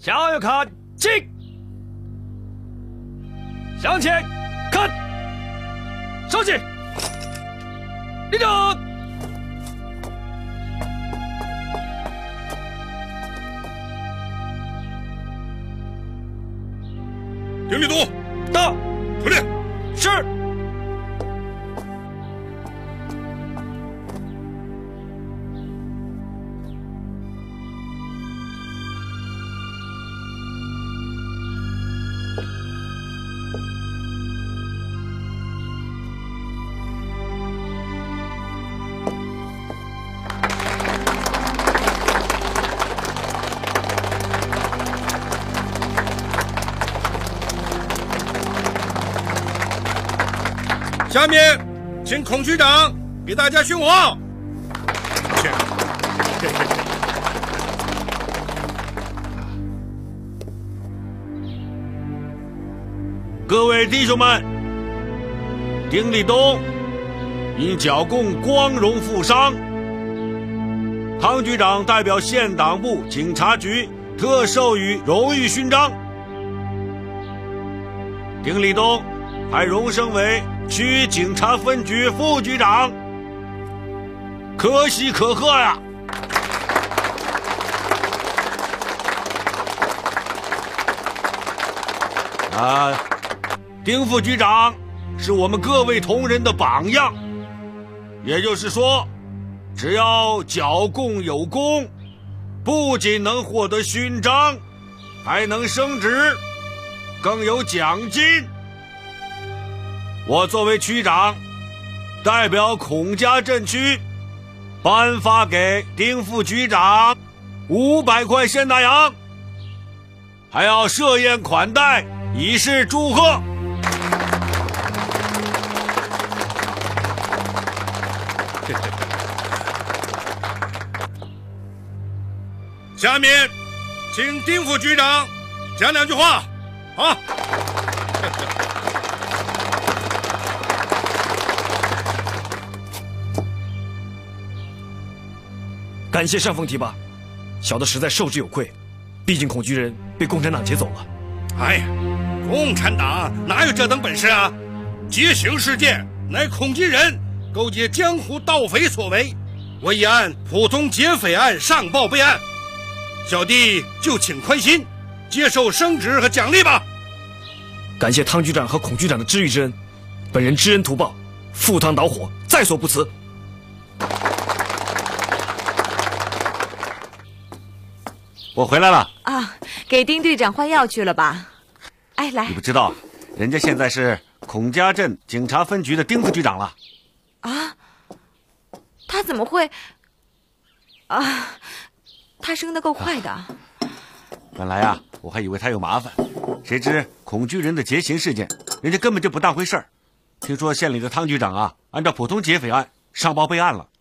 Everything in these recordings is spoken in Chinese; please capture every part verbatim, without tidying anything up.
向右看齐，向前看，稍息，立正。 丁立东， 到， 出列。 是。 下面，请孔局长给大家训话。是。 各位弟兄们，丁立东因剿共光荣负伤，汤局长代表县党部警察局特授予荣誉勋章。丁立东还荣升为区警察分局副局长，可喜可贺呀！啊，丁副局长是我们各位同仁的榜样，也就是说，只要剿共有功，不仅能获得勋章，还能升职，更有奖金。我作为区长，代表孔家镇区颁发给丁副局长五百块现大洋，还要设宴款待，以示祝贺。 下面，请丁副局长讲两句话，啊。 感谢上峰提拔，小的实在受之有愧。毕竟孔局人被共产党劫走了。 哎呀，共产党哪有这等本事啊？劫行事件乃孔局人勾结江湖盗匪所为，我已按普通劫匪案上报备案，小弟就请宽心，接受升职和奖励吧。 感谢汤局长和孔局长的知遇之恩，本人知恩图报，赴汤蹈火，在所不辞。 我回来了啊，给丁队长换药去了吧？哎，来， 你不知道，人家现在是孔家镇警察分局的丁副局长了。 啊？他怎么会？啊，他升得够快的。啊、 本来啊，我还以为他有麻烦，谁知孔局人的劫刑事件，人家根本就不当回事儿。听说县里的汤局长啊，按照普通劫匪案上报备案了。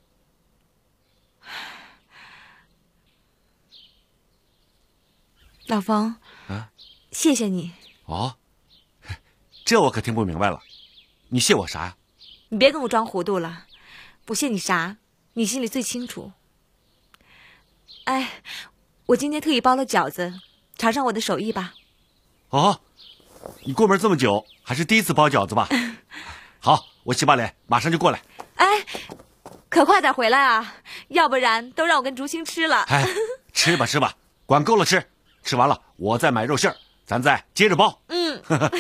老冯，啊，谢谢你。 哦，这我可听不明白了，你谢我啥呀？ 你别跟我装糊涂了，不谢你啥，你心里最清楚。哎，我今天特意包了饺子，尝尝我的手艺吧。 哦，你过门这么久，还是第一次包饺子吧？好，我洗把脸，马上就过来。 哎，可快点回来啊，要不然都让我跟竹青吃了。 哎，吃吧吃吧，管够了吃。吃完了，我再买肉馅儿，咱再接着包。 嗯。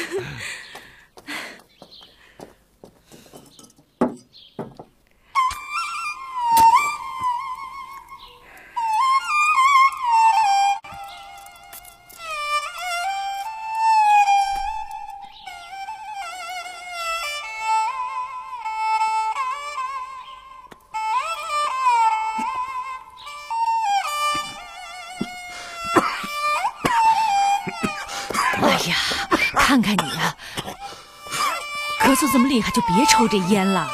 看看你啊，咳嗽这么厉害，就别抽这烟了。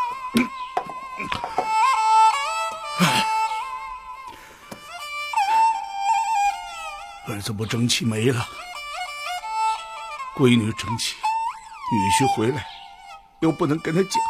儿子不争气没了，闺女争气，女婿回来又不能跟他讲，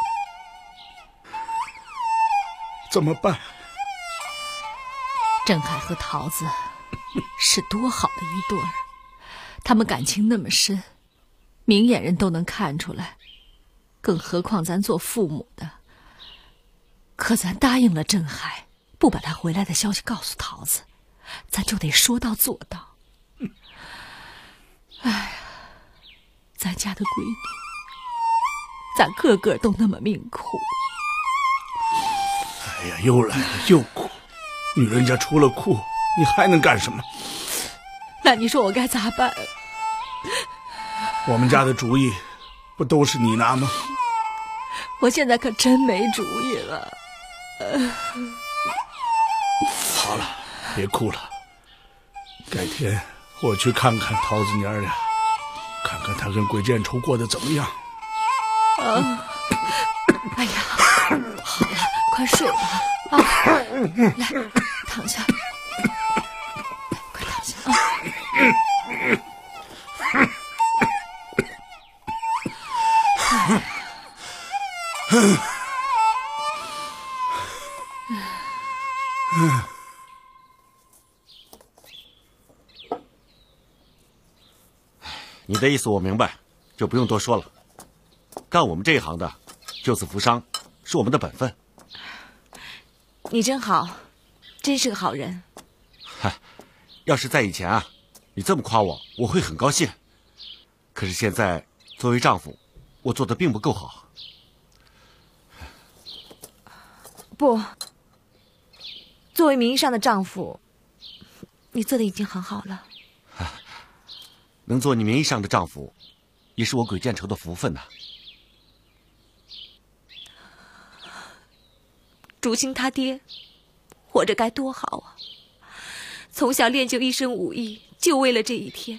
怎么办？ 郑海和桃子是多好的一对儿，他们感情那么深，明眼人都能看出来，更何况咱做父母的。可咱答应了镇海，不把他回来的消息告诉桃子，咱就得说到做到。哎呀，咱家的闺女，咱个个都那么命苦。 哎呀，又来了又哭，女人家除了哭，你还能干什么？ 那你说我该咋办？ 我们家的主意不都是你拿吗？ 我现在可真没主意了。 好了，别哭了，改天我去看看桃子娘俩，看看她跟鬼见愁过得怎么样。 啊！哎呀，好了，快睡吧啊！来，躺下，快躺下啊！ 你的意思我明白，就不用多说了。干我们这一行的，救死扶伤是我们的本分。 你真好，真是个好人。 嗨，要是在以前啊，你这么夸我，我会很高兴。可是现在，作为丈夫，我做的并不够好。 不，作为名义上的丈夫，你做的已经很好了。 能做你名义上的丈夫，也是我鬼见愁的福分呐。 竹青他爹活着该多好啊！从小练就一身武艺，就为了这一天。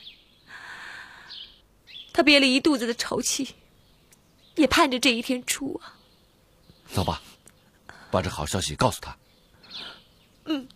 他憋了一肚子的愁气，也盼着这一天出啊。 走吧，把这好消息告诉他。 嗯。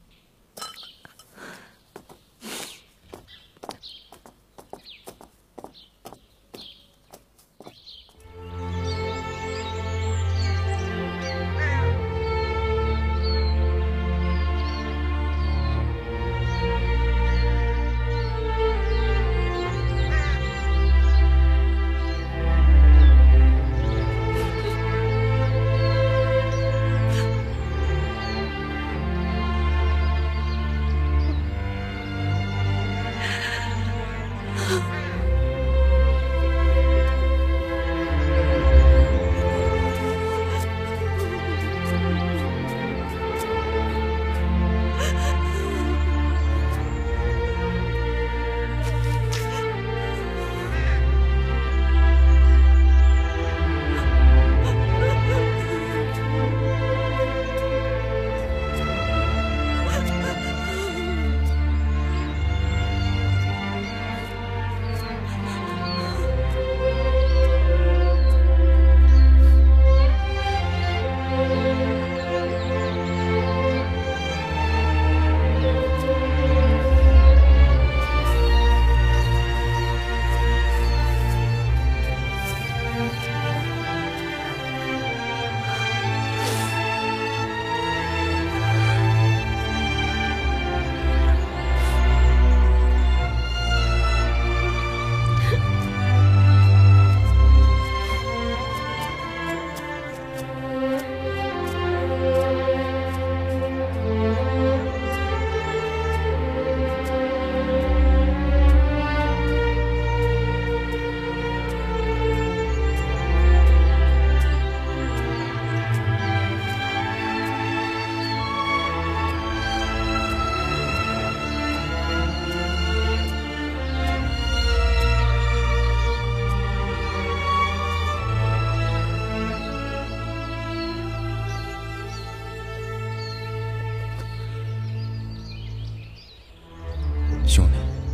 兄弟，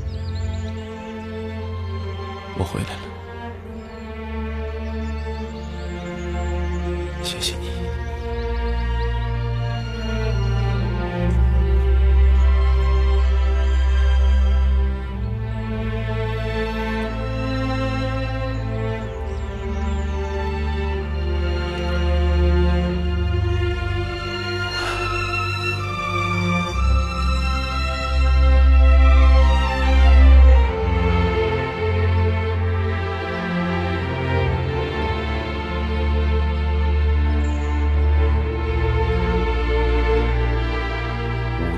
我回来了，谢谢你。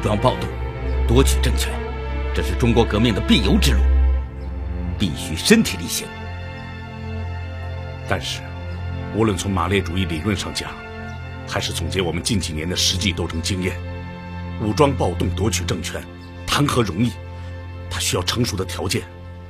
装暴动，夺取政权，这是中国革命的必由之路，必须身体力行。 但是，无论从马列主义理论上讲，还是总结我们近几年的实际斗争经验，武装暴动夺取政权，谈何容易？它需要成熟的条件。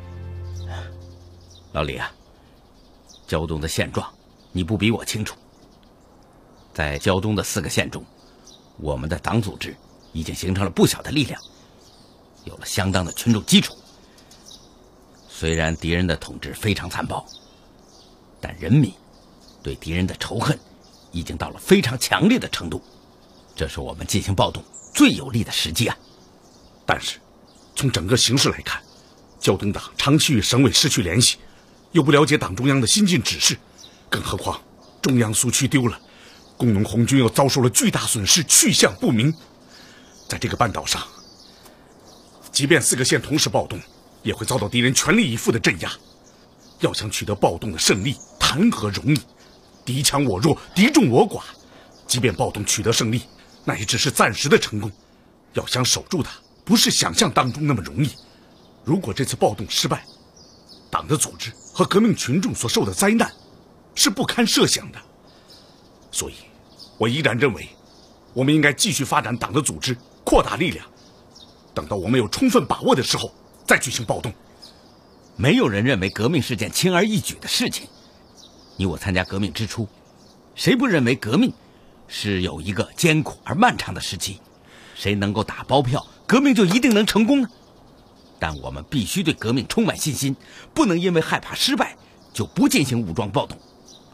老李啊，胶东的现状你不比我清楚。在胶东的四个县中，我们的党组织已经形成了不小的力量，有了相当的群众基础。虽然敌人的统治非常残暴，但人民对敌人的仇恨已经到了非常强烈的程度，这是我们进行暴动最有利的时机啊。 但是，从整个形势来看，胶东党长期与省委失去联系，又不了解党中央的新进指示，更何况中央苏区丢了，工农红军又遭受了巨大损失，去向不明。在这个半岛上，即便四个县同时暴动，也会遭到敌人全力以赴的镇压。要想取得暴动的胜利，谈何容易？敌强我弱，敌众我寡。即便暴动取得胜利，那也只是暂时的成功。要想守住它，不是想象当中那么容易。如果这次暴动失败，党的组织和革命群众所受的灾难是不堪设想的。所以，我依然认为，我们应该继续发展党的组织，扩大力量。等到我们有充分把握的时候，再举行暴动。 没有人认为革命是件轻而易举的事情。你我参加革命之初，谁不认为革命是有一个艰苦而漫长的时期？谁能够打包票，革命就一定能成功呢？但我们必须对革命充满信心，不能因为害怕失败就不进行武装暴动。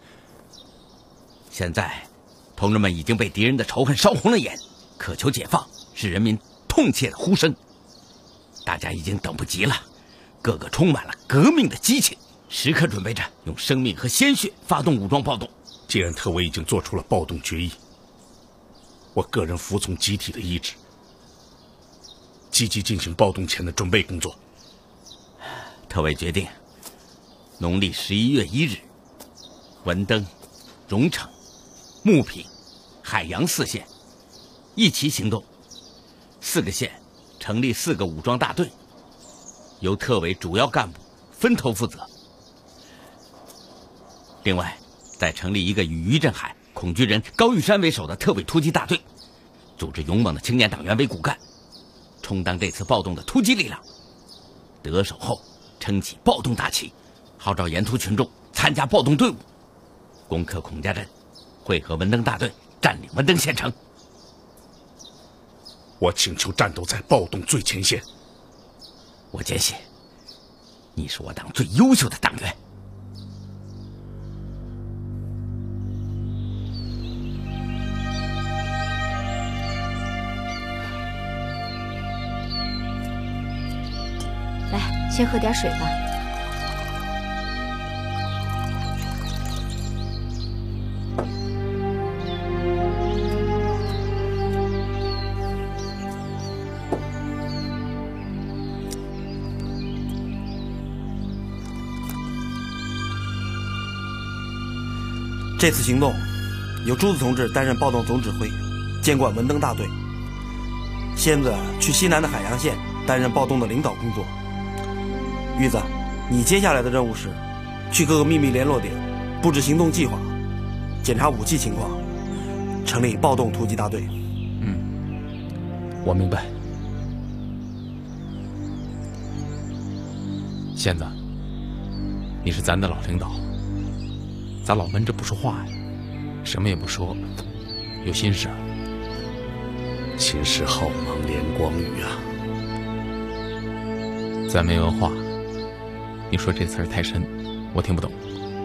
现在，同志们已经被敌人的仇恨烧红了眼，渴求解放是人民痛切的呼声。大家已经等不及了，个个充满了革命的激情，时刻准备着用生命和鲜血发动武装暴动。 既然特委已经做出了暴动决议，我个人服从集体的意志，积极进行暴动前的准备工作。 特委决定，农历十一月一日，文登、荣城、牟平、海洋四县一齐行动，四个县成立四个武装大队，由特委主要干部分头负责。另外，再成立一个以于振海、孔居仁、高玉山为首的特委突击大队，组织勇猛的青年党员为骨干，充当这次暴动的突击力量。得手后，撑起暴动大旗，号召沿途群众参加暴动队伍，攻克孔家镇，会合文登大队，占领文登县城。 我请求战斗在暴动最前线。 我坚信，你是我党最优秀的党员。 来，先喝点水吧。 这次行动由朱子同志担任暴动总指挥，监管文登大队。仙子去西南的海洋县担任暴动的领导工作。玉子，你接下来的任务是去各个秘密联络点，布置行动计划，检查武器情况，成立暴动突击大队。 嗯，我明白。仙子，你是咱的老领导，咋老闷着不说话呀？什么也不说，有心事啊？ 心事浩茫连光雨啊！ 咱没文化，你说这词儿太深，我听不懂。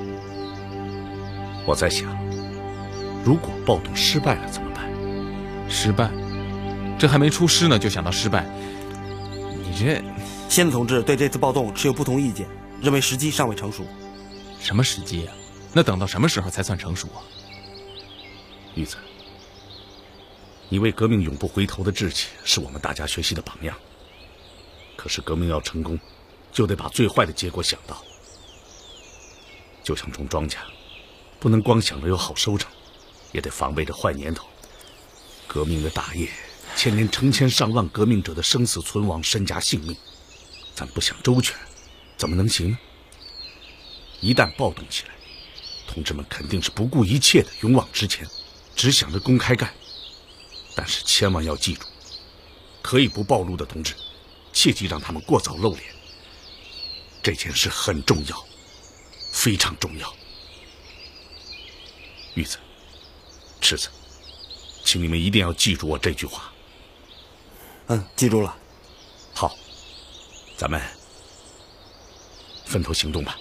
我在想，如果暴动失败了怎么办？ 失败？这还没出师呢，就想到失败？你这…… 仙子同志对这次暴动持有不同意见，认为时机尚未成熟。 什么时机呀？那等到什么时候才算成熟啊？ 玉子，你为革命永不回头的志气是我们大家学习的榜样。可是革命要成功，就得把最坏的结果想到。就像种庄稼，不能光想着有好收成，也得防备着坏年头。革命的大业牵连成千上万革命者的生死存亡、身家性命，咱不想周全，怎么能行呢？一旦暴动起来，同志们肯定是不顾一切的勇往直前，只想着公开干。但是千万要记住，可以不暴露的同志，切忌让他们过早露脸。这件事很重要，非常重要。玉子、赤子，请你们一定要记住我这句话。 嗯，记住了。 好，咱们分头行动吧。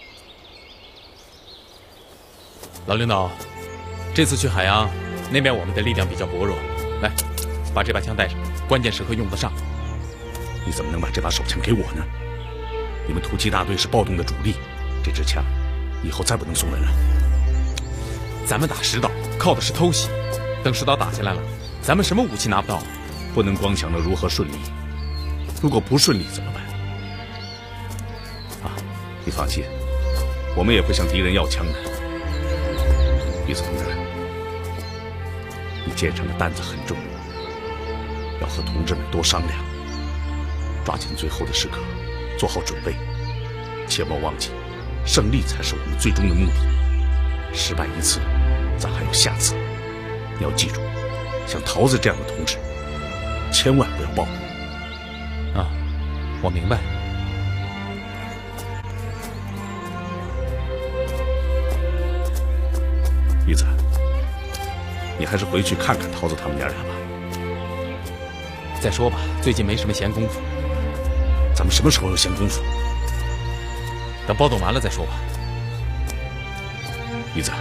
老领导，这次去海洋，那边我们的力量比较薄弱，来，把这把枪带上，关键时刻用得上。 你怎么能把这把手枪给我呢？你们突击大队是暴动的主力，这支枪以后再不能送人了。 咱们打石岛靠的是偷袭，等石岛打下来了，咱们什么武器拿不到？ 不能光想着如何顺利，如果不顺利怎么办？啊，你放心，我们也会向敌人要枪的。玉子同志，你肩上的担子很重，要和同志们多商量，抓紧最后的时刻，做好准备。切莫忘记，胜利才是我们最终的目的。失败一次，咱还有下次。你要记住，像桃子这样的同志，千万不要暴露。 啊，我明白。 玉子，你还是回去看看桃子他们娘俩吧。 再说吧，最近没什么闲工夫。 咱们什么时候有闲工夫？ 等暴动完了再说吧。 玉子，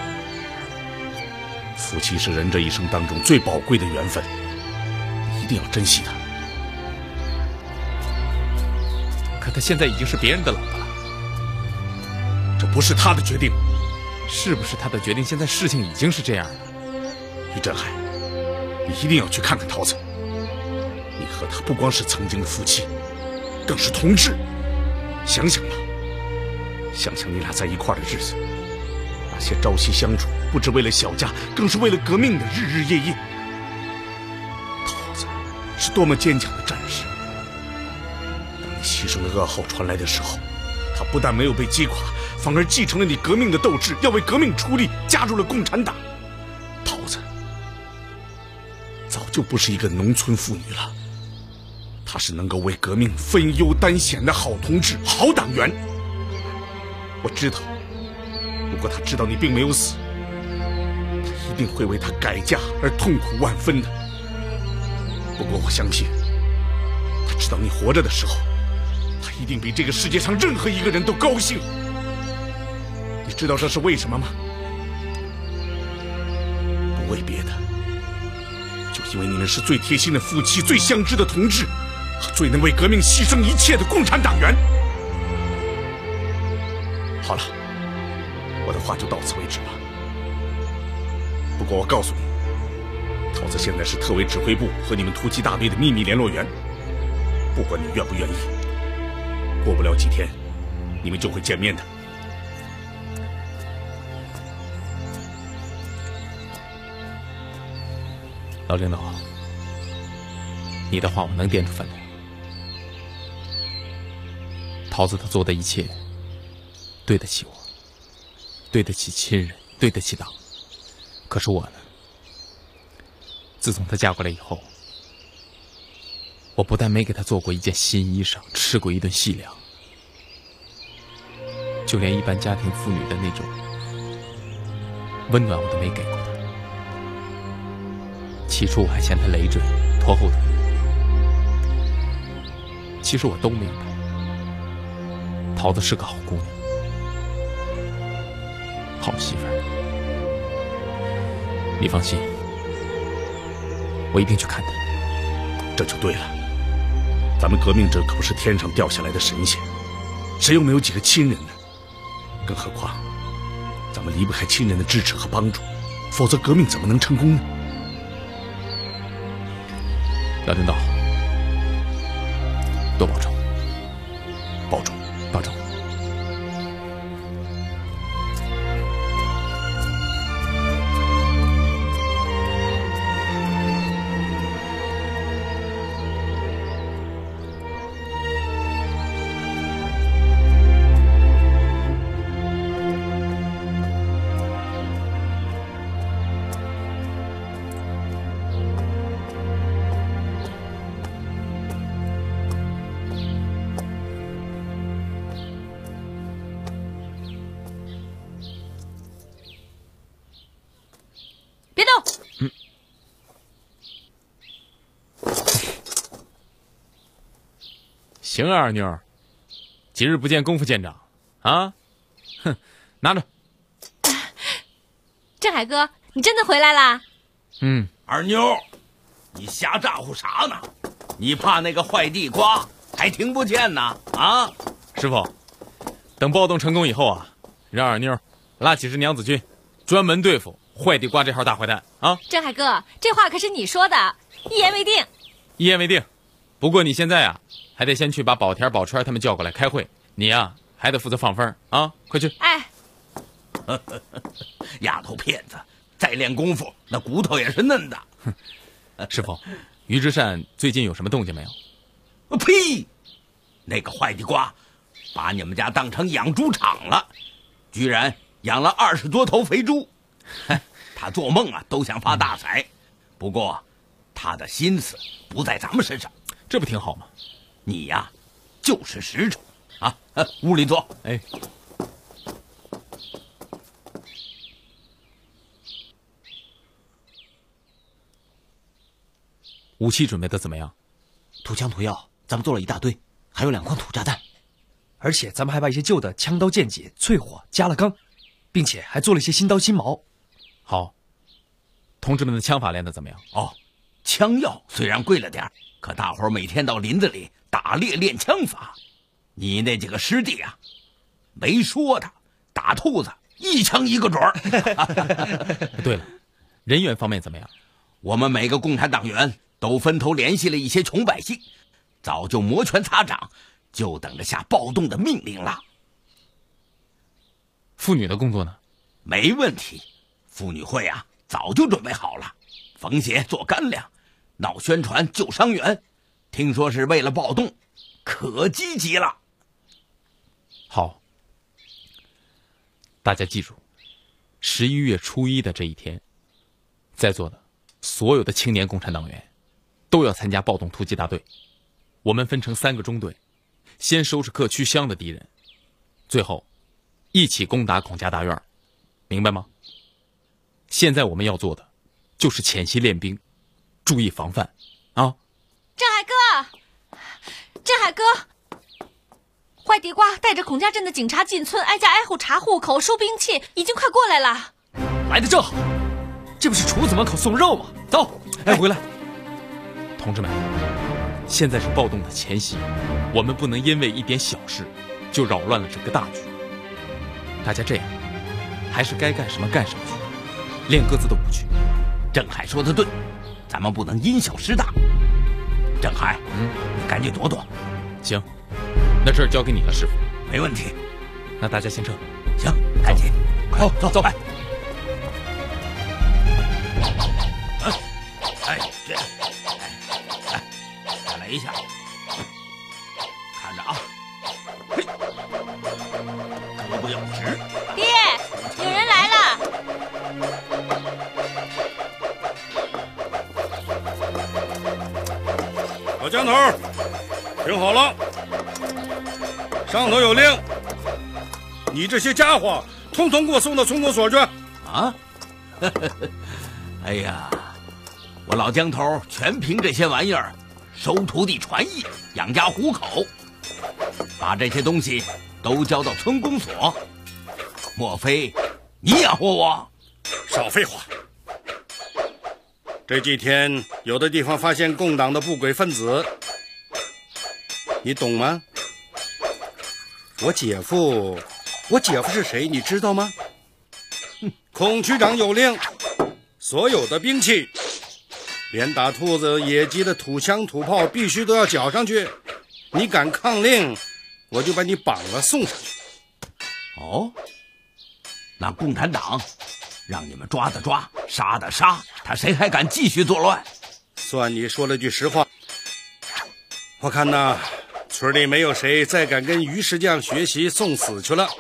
夫妻是人这一生当中最宝贵的缘分，你一定要珍惜它。 可他现在已经是别人的老婆了， 这不是他的决定。 是不是他的决定？现在事情已经是这样了。 于振海，你一定要去看看桃子。你和他不光是曾经的夫妻，更是同志。想想吧，想想你俩在一块儿的日子，那些朝夕相处，不只为了小家，更是为了革命的日日夜夜。桃子是多么坚强的战士。当你牺牲的噩耗传来的时候，他不但没有被击垮，反而继承了你革命的斗志，要为革命出力，加入了共产党。桃子早就不是一个农村妇女了，她是能够为革命分忧担险的好同志、好党员。我知道，如果她知道你并没有死，她一定会为她改嫁而痛苦万分的。不过我相信，她知道你活着的时候，她一定比这个世界上任何一个人都高兴。你知道这是为什么吗？不为别的，就因为你们是最贴心的夫妻、最相知的同志，和最能为革命牺牲一切的共产党员。好了，我的话就到此为止吧。不过我告诉你，桃子现在是特委指挥部和你们突击大队的秘密联络员，不管你愿不愿意，过不了几天，你们就会见面的。 老领导，你的话我能掂出分量。桃子她做的一切，对得起我，对得起亲人，对得起党。可是我呢，自从她嫁过来以后，我不但没给她做过一件新衣裳，吃过一顿细粮，就连一般家庭妇女的那种温暖我都没给过她。起初我还嫌她累赘拖后腿，其实我都明白，桃子是个好姑娘，好媳妇儿。你放心，我一定去看她。 这就对了，咱们革命者可不是天上掉下来的神仙，谁又没有几个亲人呢？更何况，咱们离不开亲人的支持和帮助，否则革命怎么能成功呢？ 老领导，多保重， 保重， 保重。 行啊，二妞，几日不见，功夫见长啊！哼，拿着。 振海哥，你真的回来啦？ 嗯， 二妞，你瞎咋呼啥呢？你怕那个坏地瓜还听不见呢？啊， 师傅，等暴动成功以后啊，让二妞拉几支娘子军，专门对付坏地瓜这号大坏蛋啊！ 振海哥，这话可是你说的，一言为定。 一言为定。不过你现在啊，还得先去把宝田、宝钏他们叫过来开会。你呀、啊，还得负责放风啊！快去。 哎， 丫头片子，再练功夫，那骨头也是嫩的。 哼，师傅，于之善最近有什么动静没有？ 呸！那个坏地瓜，把你们家当成养猪场了，居然养了二十多头肥猪。他做梦啊都想发大财，不过他的心思不在咱们身上， 这不挺好吗？ 你呀，就是实诚啊！屋里坐。 哎。武器准备的怎么样？ 土枪土药咱们做了一大堆，还有两筐土炸弹，而且咱们还把一些旧的枪刀剑戟淬火加了钢，并且还做了一些新刀新矛。 好，同志们的枪法练得怎么样？ 哦，枪药虽然贵了点，可大伙儿每天到林子里打猎练枪法。你那几个师弟啊，没说的，打兔子一枪一个准儿。 对了，人员方面怎么样？ 我们每个共产党员都分头联系了一些穷百姓，早就摩拳擦掌，就等着下暴动的命令了。 妇女的工作呢？ 没问题，妇女会啊早就准备好了，缝鞋做干粮，闹宣传救伤员，听说是为了暴动，可积极了。 好，大家记住，十一月初一的这一天，在座的所有的青年共产党员都要参加暴动突击大队。我们分成三个中队，先收拾各区乡的敌人，最后一起攻打孔家大院，明白吗？现在我们要做的就是潜心练兵，注意防范啊！ 振海哥，振海哥，坏地瓜带着孔家镇的警察进村，挨家挨户查户口、收兵器，已经快过来了。 来得正好，这不是厨子门口送肉吗？走，哎，回来。 同志们，现在是暴动的前夕，我们不能因为一点小事就扰乱了整个大局。大家这样，还是该干什么干什么去，连鸽子都不去。 郑海说的对，咱们不能因小失大。郑海，嗯，你赶紧躲躲。 行，那这儿交给你了，师傅。 没问题。 那大家先撤。 行，赶紧， 好，走走。 哎，哎，这，哎，哎，再来一下，看着啊，嘿，胳膊要直。 爹，有人来了。 老江头，听好了，上头有令，你这些家伙统统给我送到村公所去。 啊？哎呀，我老江头全凭这些玩意儿收徒弟传艺，养家糊口，把这些东西都交到村公所。莫非你养活我？ 少废话！这几天有的地方发现共党的不轨分子，你懂吗？我姐夫，我姐夫是谁？你知道吗？孔局长有令，所有的兵器，连打兔子、野鸡的土枪土炮，必须都要缴上去。你敢抗令，我就把你绑了送上去。 哦，那共产党让你们抓的抓，杀的杀，他谁还敢继续作乱？ 算你说了句实话。我看呐，村里没有谁再敢跟于石匠学习送死去了。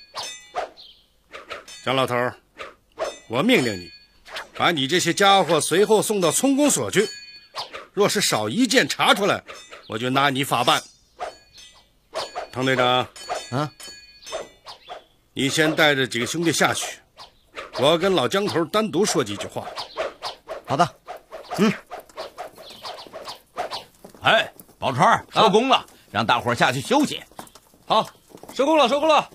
张老头，我命令你，把你这些家伙随后送到村公所去。若是少一件查出来，我就拿你法办。唐队长， 啊， 你先带着几个兄弟下去，我要跟老江头单独说几句话。 好的。嗯。 哎，宝钏收工了， 让大伙儿下去休息。 好，收工了，收工了。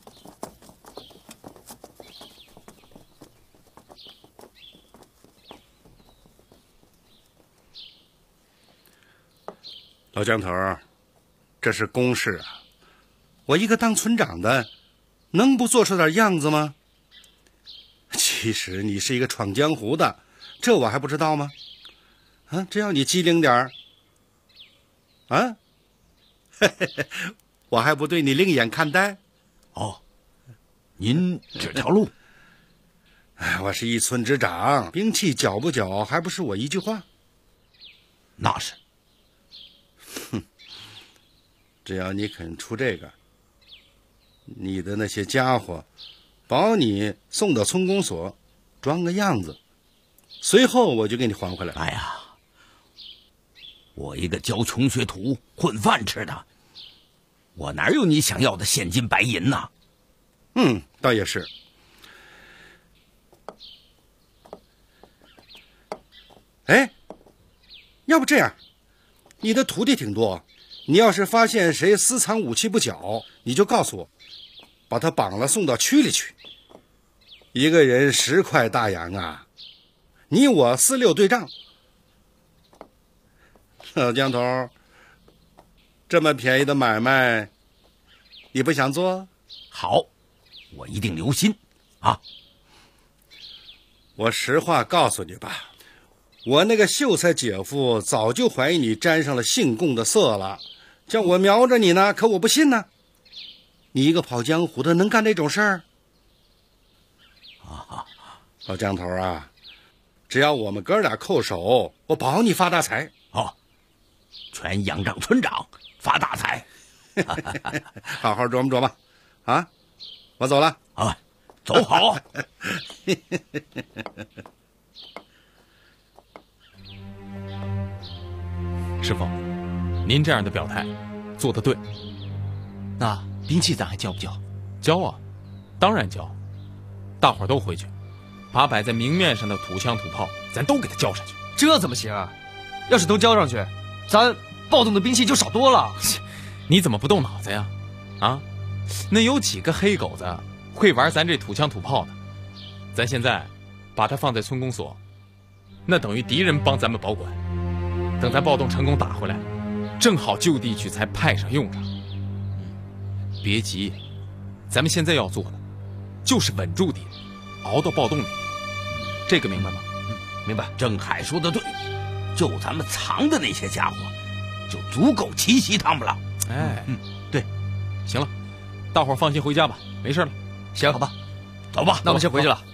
老江头，这是公事啊，我一个当村长的，能不做出点样子吗？其实你是一个闯江湖的，这我还不知道吗？啊，只要你机灵点儿，啊，嘿嘿嘿，我还不对你另眼看待。 哦，您指条路。 哎，我是一村之长，兵器缴不缴，还不是我一句话。 那是。 哼，只要你肯出这个，你的那些家伙，保你送到村公所，装个样子，随后我就给你还回来。 哎呀，我一个教穷学徒混饭吃的，我哪有你想要的现金白银呐？ 嗯，倒也是。哎，要不这样，你的徒弟挺多，你要是发现谁私藏武器不缴，你就告诉我，把他绑了送到区里去。一个人十块大洋啊，你我四六对账。老江头，这么便宜的买卖，你不想做？ 好，我一定留心啊。 我实话告诉你吧，我那个秀才姐夫早就怀疑你沾上了姓贡的色了，叫我瞄着你呢，可我不信呢。你一个跑江湖的能干这种事儿？ 啊， 老江头啊，只要我们哥俩扣手，我保你发大财。 哦，全仰仗村长发大财。 好好琢磨琢磨啊！我走了啊，走好。 师傅，您这样的表态做得对。 那兵器咱还交不交？ 交啊，当然交。大伙儿都回去，把摆在明面上的土枪土炮咱都给他交上去。 这怎么行啊？要是都交上去，咱暴动的兵器就少多了。 你怎么不动脑子呀？啊，那有几个黑狗子会玩咱这土枪土炮呢？咱现在把它放在村公所，那等于敌人帮咱们保管。等咱暴动成功打回来，正好就地取材派上用场。别急，咱们现在要做的就是稳住敌人，熬到暴动那天。这个明白吗？ 嗯，明白。郑海说的对，就咱们藏的那些家伙，就足够奇袭他们了。 哎， 嗯，对， 行了，大伙儿放心回家吧，没事了。 行，好吧， 走吧， 那我们先回去了。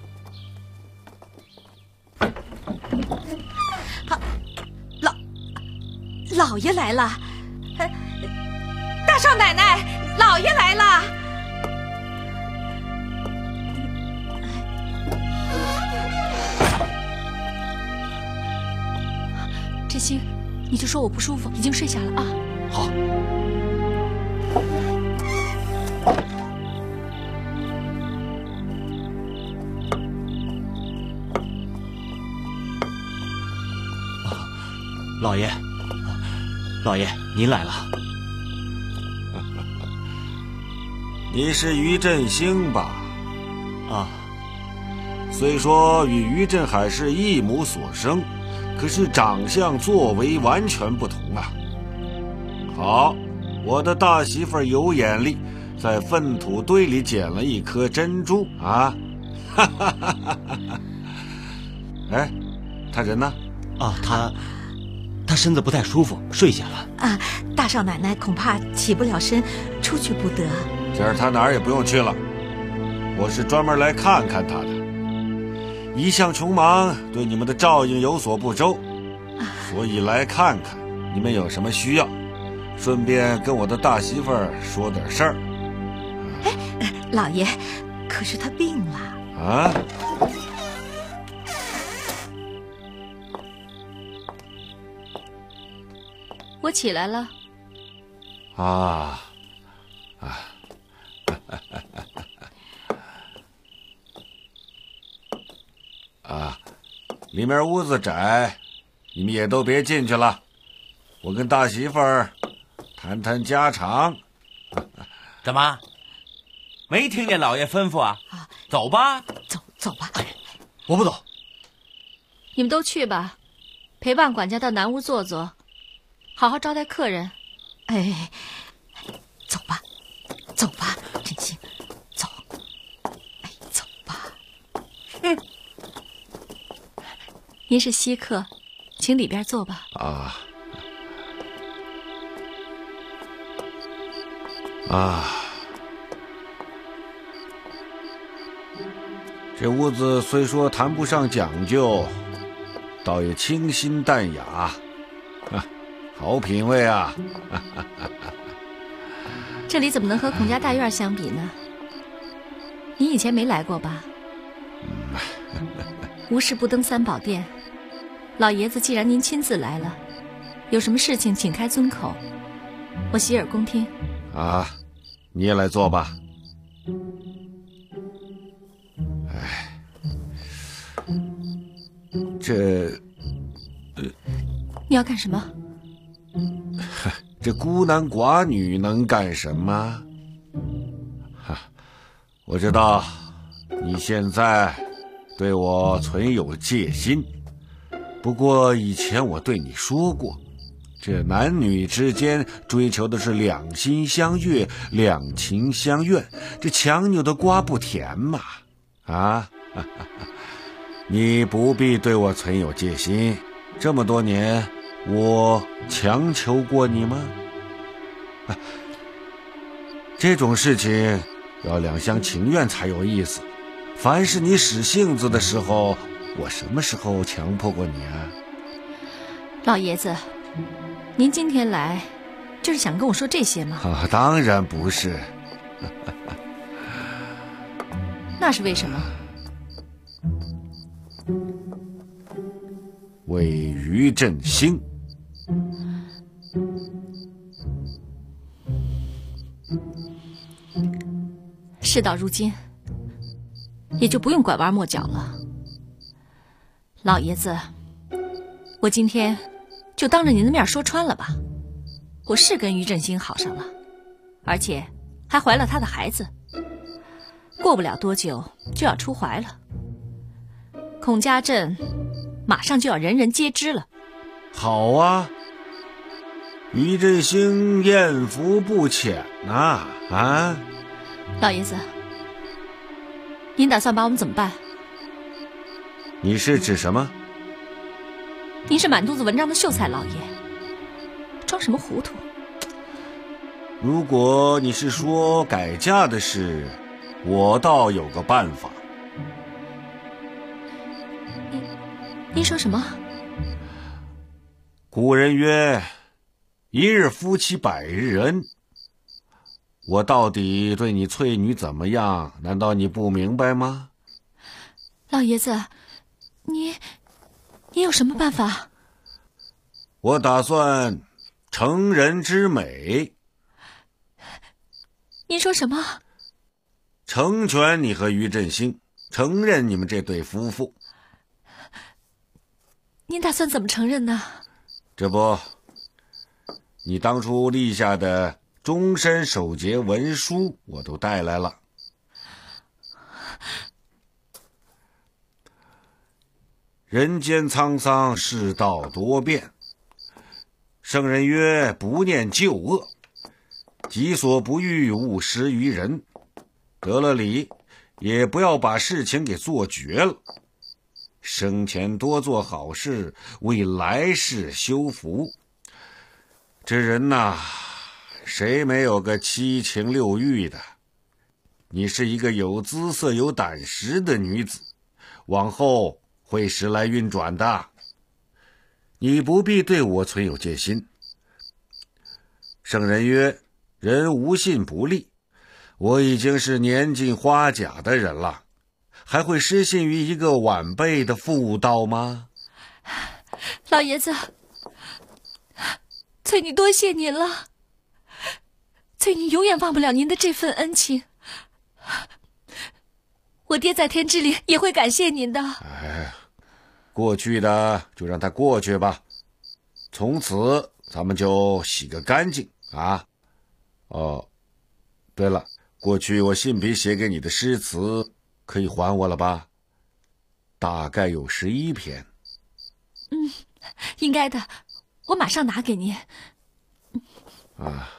好，老老爷来了，大少奶奶，老爷来了。 志兴，你就说我不舒服，已经睡下了啊。 好。老爷，老爷，您来了。 你是于振兴吧？ 啊， 虽说与于振海是一母所生，可是长相作为完全不同啊。好，我的大媳妇儿有眼力，在粪土堆里捡了一颗珍珠啊！哈哈哈哈哈！哎，他人呢？ 啊，他他身子不太舒服，睡下了。 啊，大少奶奶恐怕起不了身，出去不得。 今儿他哪儿也不用去了，我是专门来看看他的。一向穷忙，对你们的照应有所不周，所以来看看你们有什么需要，顺便跟我的大媳妇儿说点事儿。 哎，老爷，可是他病了啊？ 我起来了。 啊啊！啊，里面屋子窄，你们也都别进去了。我跟大媳妇儿谈谈家常。 怎么？没听见老爷吩咐啊？啊，走吧， 走走吧。 哎，我不走。 你们都去吧，陪伴管家到南屋坐坐，好好招待客人。 哎，走吧，走吧，振兴，走。哎，走吧。 嗯。您是稀客，请里边坐吧。 啊啊！这屋子虽说谈不上讲究，倒也清新淡雅，啊，好品味啊！ 这里怎么能和孔家大院相比呢？您以前没来过吧？无事不登三宝殿。老爷子，既然您亲自来了，有什么事情请开尊口，我洗耳恭听。 啊，你也来坐吧。哎，这，呃， 你要干什么？ 这孤男寡女能干什么？哈，我知道你现在对我存有戒心，不过以前我对你说过，这男女之间追求的是两心相悦、两情相悦，这强扭的瓜不甜嘛！啊，你不必对我存有戒心，这么多年，我强求过你吗？啊，这种事情要两厢情愿才有意思。凡是你使性子的时候，我什么时候强迫过你啊？ 老爷子，您今天来就是想跟我说这些吗？ 啊，当然不是。 那是为什么？ 为于振兴。 事到如今，也就不用拐弯抹角了。老爷子，我今天就当着您的面说穿了吧，我是跟于振兴好上了，而且还怀了他的孩子，过不了多久就要出怀了。孔家镇马上就要人人皆知了。 好啊，于振兴艳福不浅呐！啊， 老爷子，您打算把我们怎么办？ 你是指什么？ 您是满肚子文章的秀才老爷，装什么糊涂？ 如果你是说改嫁的事，我倒有个办法。 您您说什么？ 古人曰：“一日夫妻百日恩。”我到底对你翠女怎么样？难道你不明白吗？ 老爷子，你你有什么办法？ 我打算成人之美。 您说什么？ 成全你和于振兴，承认你们这对夫妇。 您打算怎么承认呢？ 这不，你当初立下的终身守节文书我都带来了。人间沧桑，世道多变。圣人曰：不念旧恶，己所不欲，勿施于人。得了理，也不要把事情给做绝了。生前多做好事，为来世修福。这人呐，谁没有个七情六欲的？你是一个有姿色、有胆识的女子，往后会时来运转的。你不必对我存有戒心。圣人曰：人无信不立。我已经是年近花甲的人了，还会失信于一个晚辈的妇道吗？ 老爷子，翠女多谢您了，翠女永远忘不了您的这份恩情。我爹在天之灵也会感谢您的。 哎，过去的就让它过去吧，从此咱们就洗个干净， 啊？哦，对了，过去我信笔写给你的诗词可以还我了吧？大概有十一篇。 嗯，应该的，我马上拿给您。 啊。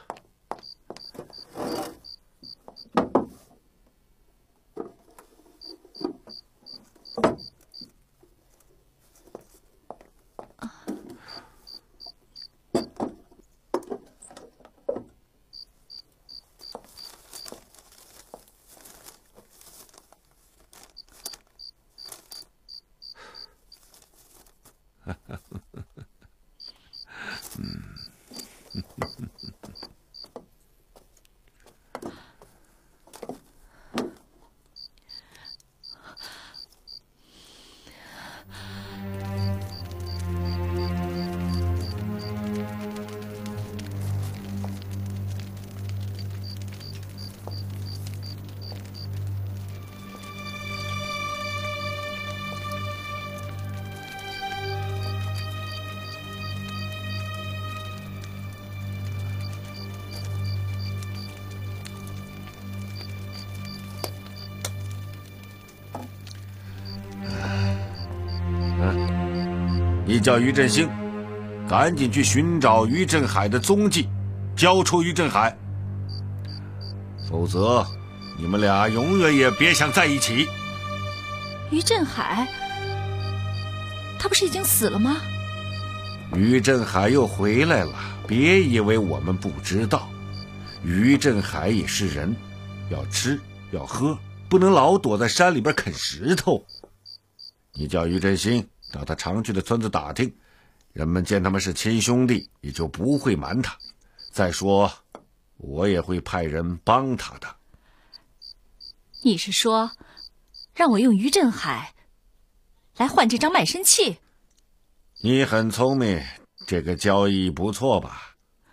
你叫于振兴，赶紧去寻找于振海的踪迹，交出于振海，否则你们俩永远也别想在一起。 于振海，他不是已经死了吗？ 于振海又回来了，别以为我们不知道，于振海也是人，要吃要喝，不能老躲在山里边啃石头。你叫于振兴到他常去的村子打听，人们见他们是亲兄弟，也就不会瞒他。再说，我也会派人帮他的。 你是说，让我用于振海来换这张卖身契？ 你很聪明，这个交易不错吧？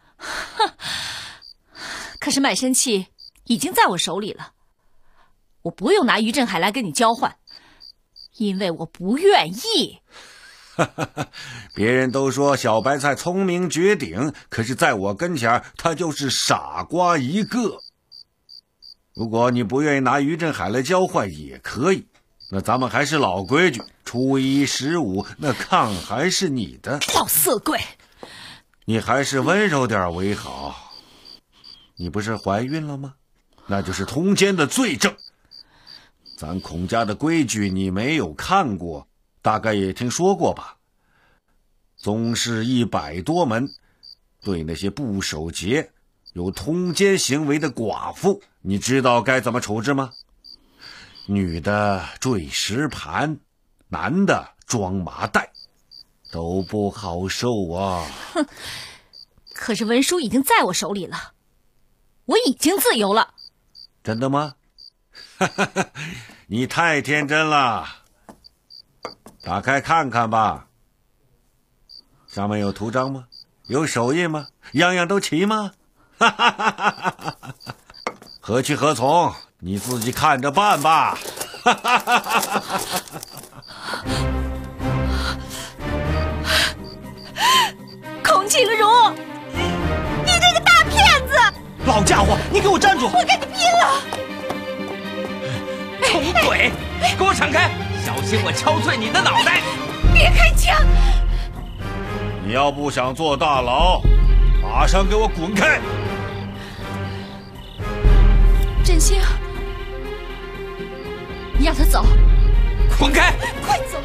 可是卖身契已经在我手里了，我不用拿于振海来跟你交换，因为我不愿意。 别人都说小白菜聪明绝顶，可是在我跟前他就是傻瓜一个。如果你不愿意拿于振海来交换也可以，那咱们还是老规矩，初一十五那炕还是你的。 老色鬼， 你还是温柔点为好。你不是怀孕了吗？那就是通奸的罪证。咱孔家的规矩你没有看过，大概也听说过吧？宗室一百多门，对那些不守节、有通奸行为的寡妇，你知道该怎么处置吗？女的坠石盘，男的装麻袋，都不好受啊。 哼，可是文书已经在我手里了，我已经自由了。 真的吗？你太天真了，打开看看吧。上面有图章吗？有手印吗？样样都齐吗？何去何从？你自己看着办吧。 孔庆荣，你这个大骗子！ 老家伙，你给我站住！ 我跟你拼了！ 穷鬼，给我闪开！小心我敲碎你的脑袋！ 别开枪！ 你要不想坐大牢，马上给我滚开！ 振兴，你让他走， 滚开！ 快走！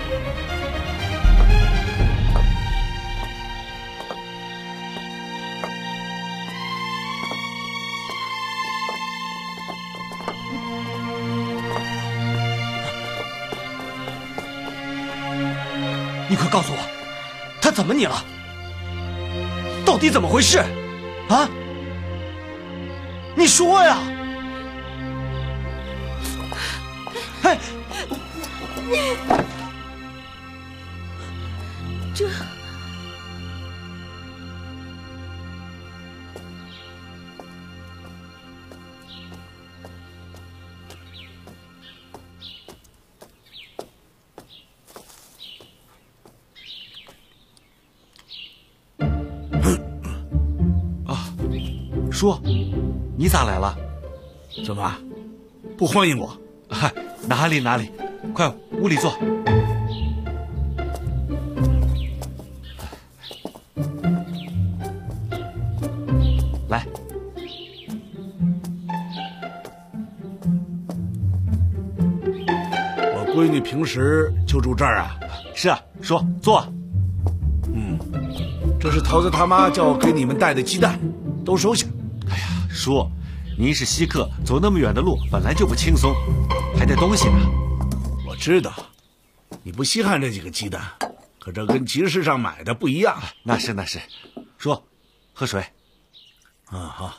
你快告诉我，他怎么你了？到底怎么回事？啊？你说呀！哎， 这叔，你咋来了？ 怎么不欢迎我？ 嗨，哪里哪里，快屋里坐。来， 我闺女平时就住这儿啊？ 是啊，说坐。 嗯，这是桃子他妈叫我给你们带的鸡蛋，都收下。 哎呀，叔，您是稀客，走那么远的路本来就不轻松，还带东西呢。 我知道，你不稀罕这几个鸡蛋，可这跟集市上买的不一样。 那是那是，叔，喝水。 啊好。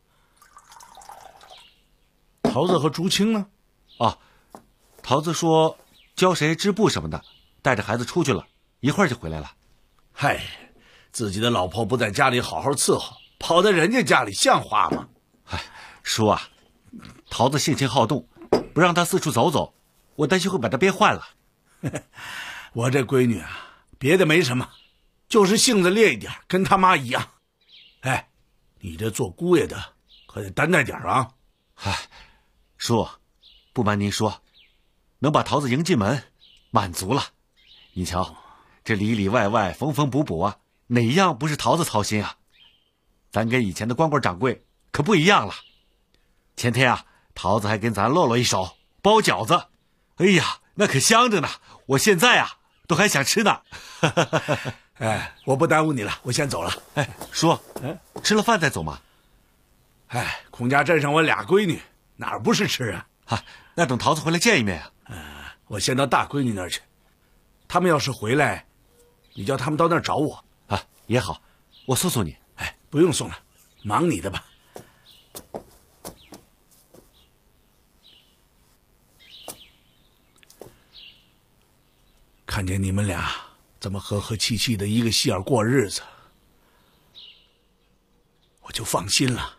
桃子和竹青呢？ 啊，桃子说教谁织布什么的，带着孩子出去了，一会儿就回来了。 嗨，自己的老婆不在家里好好伺候，跑到人家家里像话吗？ 哎，叔啊，桃子性情好动，不让她四处走走，我担心会把她憋坏了。 我这闺女啊，别的没什么，就是性子烈一点，跟他妈一样。哎，你这做姑爷的可得担待点啊！ 哎，叔，不瞒您说，能把桃子迎进门，满足了。你瞧，这里里外外缝缝补补啊，哪一样不是桃子操心啊？咱跟以前的光棍掌柜可不一样了。前天啊，桃子还跟咱露了一手包饺子，哎呀，那可香着呢，我现在啊都还想吃呢。 哎，我不耽误你了，我先走了。 哎，叔，嗯，吃了饭再走吗？ 哎，孔家镇上我俩闺女，哪儿不是吃啊？ 啊，那等桃子回来见一面啊。 呃，我先到大闺女那儿去，他们要是回来，你叫他们到那儿找我啊，也好，我送送你。 哎，不用送了，忙你的吧。看见你们俩这么和和气气的一个戏儿过日子，我就放心了。